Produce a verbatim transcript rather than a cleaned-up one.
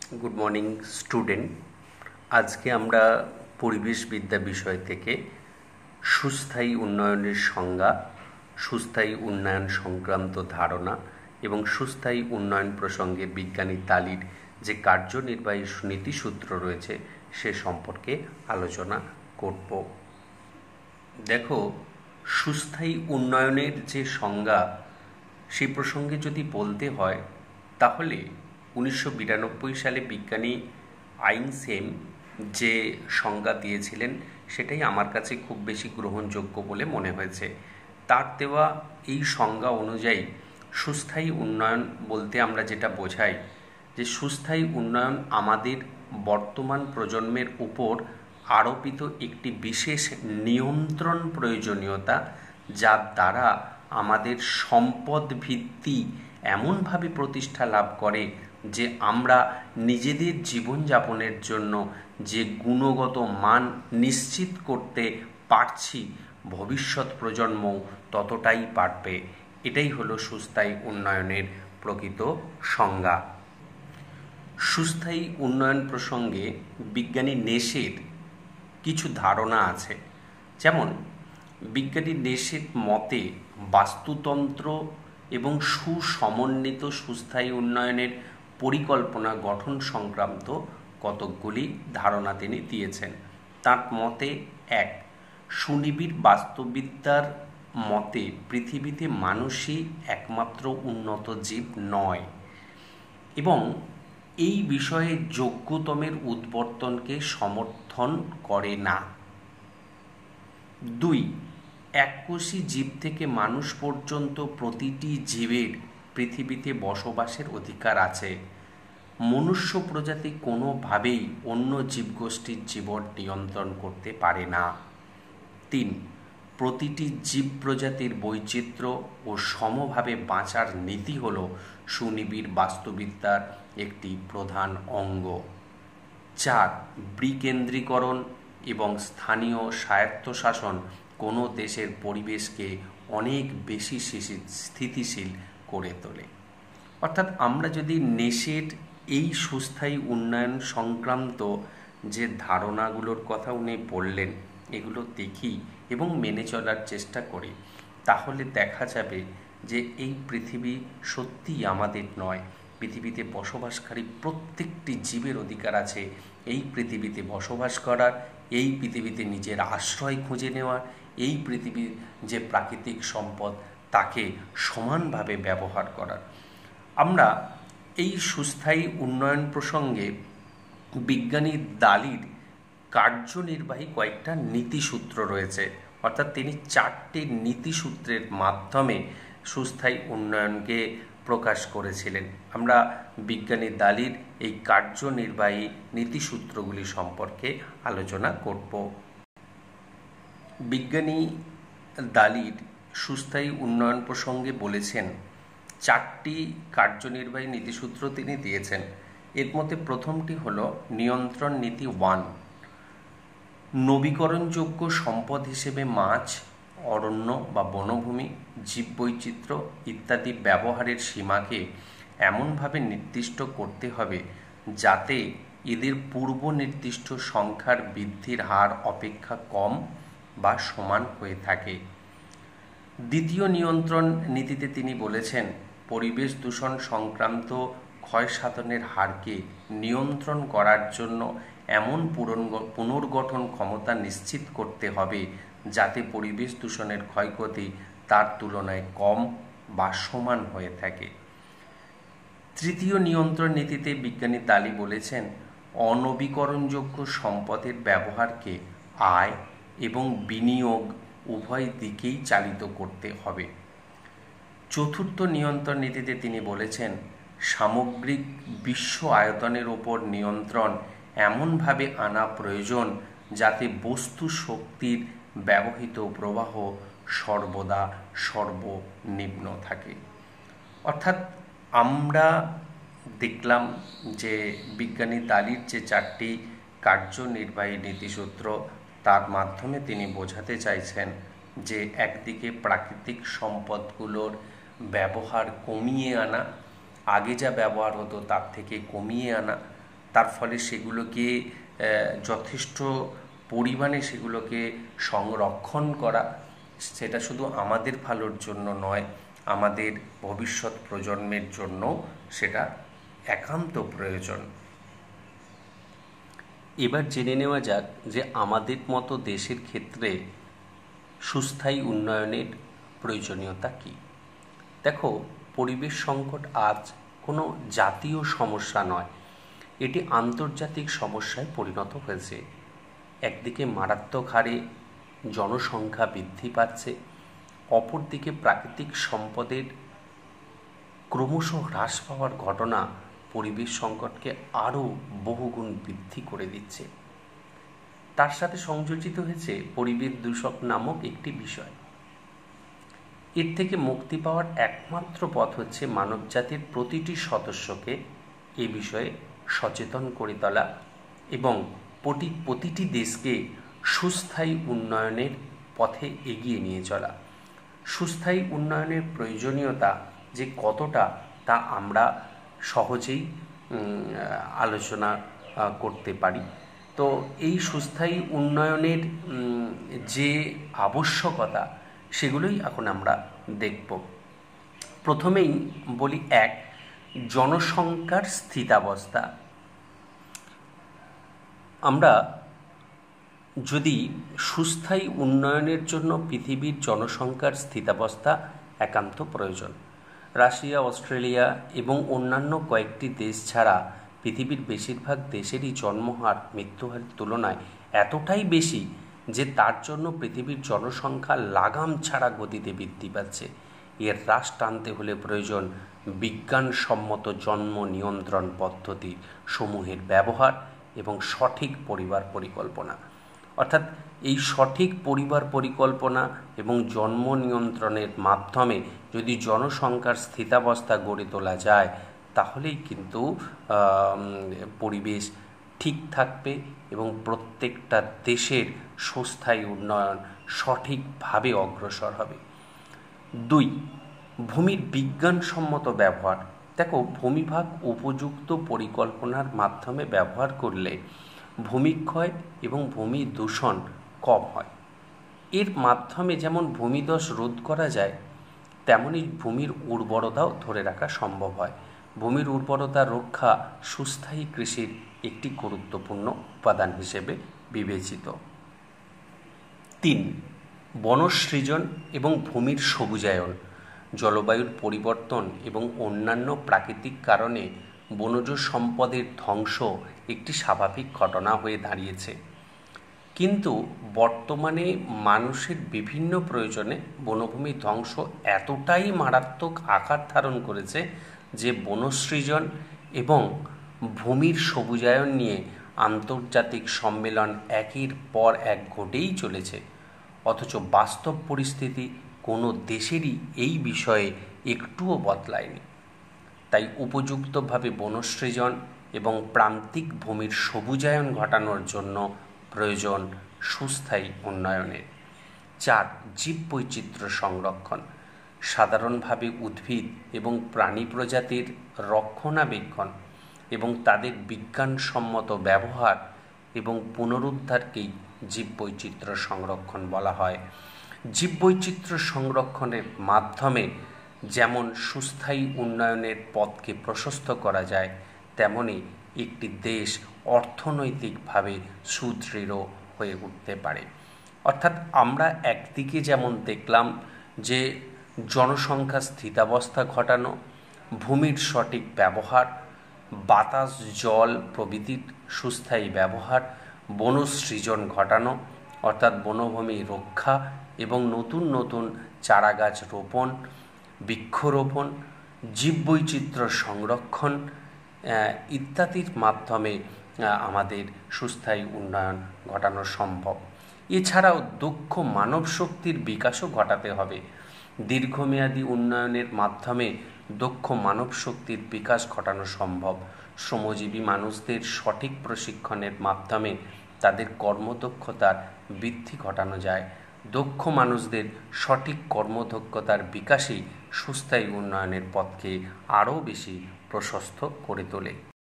Good morning student. আজকে আমরা পরিবেশবিদ্যা বিষয় থেকে সুস্থায়ী উন্নয়নের সংজ্ঞা, সুস্থায়ী উন্নয়ন সংক্রান্ত ধারণা এবং সুস্থায়ী উন্নয়ন প্রসঙ্গে বিজ্ঞানী তালির যে কার্যনির্বাহী নীতিসূত্র রয়েছে সে সম্পর্কে আলোচনা করব। দেখো, সুস্থায়ী উন্নয়নের যে সংজ্ঞা সে প্রসঙ্গে যদি বলতে হয় তাহলে উনিশশো বিরানব্বই সালে বিজ্ঞানী আইনস্টাইন যে সংজ্ঞা দিয়েছিলেন সেটাই আমার কাছে খুব বেশি গ্রহণযোগ্য বলে মনে হয়েছে। তার দেওয়া এই সংজ্ঞা অনুযায়ী সুস্থায়ী উন্নয়ন বলতে আমরা যেটা বোঝাই যে সুস্থায়ী উন্নয়ন আমাদের বর্তমান প্রজন্মের উপর আরোপিত একটি বিশেষ নিয়ন্ত্রণ প্রয়োজনীয়তা, যার দ্বারা আমাদের সম্পদ ভিত্তি এমনভাবে প্রতিষ্ঠা লাভ করে যে আমরা নিজেদের জীবনযাপনের জন্য যে গুণগত মান নিশ্চিত করতে পারছি, ভবিষ্যৎ প্রজন্মও ততটাই পারবে। এটাই হলো সুস্থায়ী উন্নয়নের প্রকৃত সংজ্ঞা। সুস্থায়ী উন্নয়ন প্রসঙ্গে বিজ্ঞানী নেশের কিছু ধারণা আছে। যেমন বিজ্ঞানী নেশের মতে বাস্তুতন্ত্র এবং সুসমন্বিত সুস্থায়ী উন্নয়নের পরিকল্পনা গঠন সংক্রান্ত কতকগুলি ধারণা তিনি দিয়েছেন। তার মতে এক, সুনিবিড় বাস্তুবিদ্যার মতে পৃথিবীতে মানুষই একমাত্র উন্নত জীব নয় এবং এই বিষয়ে যোগ্যতমের উদ্বর্তনকে সমর্থন করে না। দুই, এককোষী জীব থেকে মানুষ পর্যন্ত প্রতিটি জীবের পৃথিবীতে বসবাসের অধিকার আছে। মনুষ্য প্রজাতি কোনোভাবেই অন্য জীবগোষ্ঠীর জীবন নিয়ন্ত্রণ করতে পারে না। তিন, প্রতিটি জীব প্রজাতির বৈচিত্র্য ও সমভাবে বাঁচার নীতি হল সুনিবিড় বাস্তুবিদ্যার একটি প্রধান অঙ্গ। চার, বিকেন্দ্রীকরণ এবং স্থানীয় স্বায়ত্তশাসন কোনো দেশের পরিবেশকে অনেক বেশি স্থিতিশীল করে তোলে। অর্থাৎ আমরা যদি নেশের এই সুস্থায়ী উন্নয়ন সংক্রান্ত যে ধারণাগুলোর কথা উনি বললেন এগুলো দেখি এবং মেনে চলার চেষ্টা করি, তাহলে দেখা যাবে যে এই পৃথিবী সত্যিই আমাদের নয়। পৃথিবীতে বসবাসকারী প্রত্যেকটি জীবের অধিকার আছে এই পৃথিবীতে বসবাস করার, এই পৃথিবীতে নিজের আশ্রয় খুঁজে নেওয়ার, এই পৃথিবীর যে প্রাকৃতিক সম্পদ তাকে সমানভাবে ব্যবহার করার। আমরা এই সুস্থায়ী উন্নয়ন প্রসঙ্গে বিজ্ঞানী দালির কার্যনির্বাহী কয়েকটা নীতিসূত্র রয়েছে। অর্থাৎ তিনি চারটি নীতিসূত্রের মাধ্যমে সুস্থায়ী উন্নয়নকে প্রকাশ করেছিলেন। আমরা বিজ্ঞানী দালির এই কার্যনির্বাহী নীতিসূত্রগুলি সম্পর্কে আলোচনা করব। বিজ্ঞানী দালির সুস্থায়ী উন্নয়ন প্রসঙ্গে বলেছেন চারটি কার্যনির্বাহী নীতিসূত্র তিনি দিয়েছেন। এর মধ্যে প্রথমটি হল নিয়ন্ত্রণ নীতি ওয়ান। নবীকরণযোগ্য সম্পদ হিসেবে মাছ, অরণ্য বা বনভূমি, জীববৈচিত্র্য ইত্যাদি ব্যবহারের সীমাকে এমনভাবে নির্দিষ্ট করতে হবে যাতে এদের পূর্ব নির্দিষ্ট সংখ্যার বৃদ্ধির হার অপেক্ষা কম বা সমান হয়ে থাকে। দ্বিতীয় নিয়ন্ত্রণ নীতিতে তিনি বলেছেন পরিবেশ দূষণ সংক্রান্ত ক্ষয়সাধনের হারকে নিয়ন্ত্রণ করার জন্য এমন পুনর্গঠন ক্ষমতা নিশ্চিত করতে হবে যাতে পরিবেশ দূষণের ক্ষয়ক্ষতি তার তুলনায় কম বা সমান হয়ে থাকে। তৃতীয় নিয়ন্ত্রণ নীতিতে বিজ্ঞানী দালি বলেছেন অনবীকরণযোগ্য সম্পদের ব্যবহারকে আয় এবং বিনিয়োগ উভয় দিকেই চালিত করতে হবে। চতুর্থ নিয়ন্ত্রণ নীতিতে তিনি বলেছেন সামগ্রিক বিশ্ব আয়তনের ওপর নিয়ন্ত্রণ এমনভাবে আনা প্রয়োজন যাতে বস্তু শক্তির ব্যবহৃত প্রবাহ সর্বদা সর্বনিম্ন থাকে। অর্থাৎ আমরা দেখলাম যে বিজ্ঞানী দালির যে চারটি কার্যনির্বাহী নীতিসূত্র তার মাধ্যমে তিনি বোঝাতে চাইছেন যে একদিকে প্রাকৃতিক সম্পদগুলোর ব্যবহার কমিয়ে আনা, আগে যা ব্যবহার হতো তার থেকে কমিয়ে আনা, তার ফলে সেগুলোকে যথেষ্ট পরিমাণে সেগুলোকে সংরক্ষণ করা, সেটা শুধু আমাদের ভালোর জন্য নয়, আমাদের ভবিষ্যৎ প্রজন্মের জন্য সেটা একান্ত প্রয়োজন। এবার জেনে নেওয়া যাক যে আমাদের মতো দেশের ক্ষেত্রে সুস্থায়ী উন্নয়নের প্রয়োজনীয়তা কী। দেখো, পরিবেশ সংকট আজ কোনো জাতীয় সমস্যা নয়, এটি আন্তর্জাতিক সমস্যায় পরিণত হয়েছে। একদিকে মারাত্মক হারে জনসংখ্যা বৃদ্ধি পাচ্ছে, অপরদিকে প্রাকৃতিক সম্পদের ক্রমশ হ্রাস পাওয়ার ঘটনা পরিবেশ সংকটকে আরও বহুগুণ বৃদ্ধি করে দিচ্ছে। তার সাথে সংযোজিত হয়েছে পরিবেশ দূষক নামক একটি বিষয়। এর থেকে মুক্তি পাওয়ার একমাত্র পথ হচ্ছে মানবজাতির প্রতিটি সদস্যকে এ বিষয়ে সচেতন করে তোলা এবং প্রতিটি দেশকে সুস্থায়ী উন্নয়নের পথে এগিয়ে নিয়ে চলা। সুস্থায়ী উন্নয়নের প্রয়োজনীয়তা যে কতটা তা আমরা সহজেই আলোচনা করতে পারি। তো এই সুস্থায়ী উন্নয়নের যে আবশ্যকতা সেগুলোই এখন আমরা দেখব। প্রথমেই বলি এক, জনসংখ্যার স্থিতাবস্থা। আমরা যদি সুস্থায়ী উন্নয়নের জন্য পৃথিবীর জনসংখ্যার স্থিতাবস্থা একান্ত প্রয়োজন। রাশিয়া, অস্ট্রেলিয়া এবং অন্যান্য কয়েকটি দেশ ছাড়া পৃথিবীর বেশিরভাগ দেশেরই জন্মহার মৃত্যুহারের তুলনায় এতটাই বেশি যে তার জন্য পৃথিবীর জনসংখ্যা লাগাম ছাড়া গতিতে বৃদ্ধি পাচ্ছে। এর হ্রাস টানতে হলে প্রয়োজন বিজ্ঞানসম্মত জন্ম নিয়ন্ত্রণ পদ্ধতি সমূহের ব্যবহার এবং সঠিক পরিবার পরিকল্পনা। অর্থাৎ এই সঠিক পরিবার পরিকল্পনা এবং জন্ম নিয়ন্ত্রণের মাধ্যমে যদি জনসংখ্যার স্থিতাবস্থা গড়ে তোলা যায় তাহলেই কিন্তু পরিবেশ ঠিক থাকবে এবং প্রত্যেকটা দেশের সুস্থায়ী উন্নয়ন সঠিকভাবে অগ্রসর হবে। দুই, ভূমির বিজ্ঞানসম্মত ব্যবহার। দেখো, ভূমিভাগ উপযুক্ত পরিকল্পনার মাধ্যমে ব্যবহার করলে ভূমিক্ষয় এবং ভূমি দূষণ কম হয়। এর মাধ্যমে যেমন ভূমিধস রোধ করা যায়, তেমনি ভূমির উর্বরতাও ধরে রাখা সম্ভব হয়। ভূমির উর্বরতা রক্ষা সুস্থায়ী কৃষির একটি গুরুত্বপূর্ণ উপাদান হিসেবে বিবেচিত। তিন, বনসৃজন এবং ভূমির সবুজায়ন। জলবায়ুর পরিবর্তন এবং অন্যান্য প্রাকৃতিক কারণে বনজ সম্পদের ধ্বংস একটি স্বাভাবিক ঘটনা হয়ে দাঁড়িয়েছে, কিন্তু বর্তমানে মানুষের বিভিন্ন প্রয়োজনে বনভূমি ধ্বংস এতটাই মারাত্মক আকার ধারণ করেছে যে বনসৃজন এবং ভূমির সবুজায়ন নিয়ে আন্তর্জাতিক সম্মেলন একের পর এক ঘটেই চলেছে, অথচ বাস্তব পরিস্থিতি কোনো দেশেরই এই বিষয়ে একটুও বদলায়নি। তাই উপযুক্তভাবে বনসৃজন এবং প্রান্তিক ভূমির সবুজায়ন ঘটানোর জন্য প্রয়োজন সুস্থায়ী উন্নয়নের। চার, জীববৈচিত্র্য সংরক্ষণ। সাধারণভাবে উদ্ভিদ এবং প্রাণী প্রজাতির রক্ষণাবেক্ষণ এবং তাদের বিজ্ঞানসম্মত ব্যবহার এবং পুনরুদ্ধারকেই জীববৈচিত্র্য সংরক্ষণ বলা হয়। জীববৈচিত্র্য সংরক্ষণের মাধ্যমে যেমন সুস্থায়ী উন্নয়নের পথকে প্রশস্ত করা যায়, তেমনি একটি দেশ অর্থনৈতিকভাবে সুদৃঢ় হয়ে উঠতে পারে। অর্থাৎ আমরা একদিকে যেমন দেখলাম যে জনসংখ্যা স্থিতাবস্থা ঘটানো, ভূমির সঠিক ব্যবহার, বাতাস জল প্রভৃতির সুস্থায়ী ব্যবহার, বনসৃজন ঘটানো অর্থাৎ বনভূমি রক্ষা এবং নতুন নতুন চারাগাছ রোপণ, বৃক্ষরোপণ, জীববৈচিত্র্য সংরক্ষণ ইত্যাদির মাধ্যমে আমাদের সুস্থায়ী উন্নয়ন ঘটানো সম্ভব। এছাড়াও দক্ষ মানব শক্তির বিকাশও ঘটাতে হবে। দীর্ঘমেয়াদী উন্নয়নের মাধ্যমে দক্ষ মানব শক্তির বিকাশ ঘটানো সম্ভব। শ্রমজীবী মানুষদের সঠিক প্রশিক্ষণের মাধ্যমে তাদের কর্মদক্ষতার বৃদ্ধি ঘটানো যায়। দক্ষ মানুষদের সঠিক কর্মদক্ষতার বিকাশই সুস্থায়ী উন্নয়নের পথকে আরও বেশি প্রশস্ত করে তোলে।